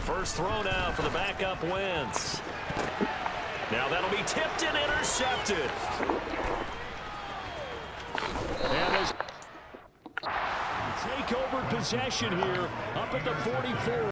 First throw now for the backup Wentz. Now that'll be tipped and intercepted. And as take over possession here up at the 44.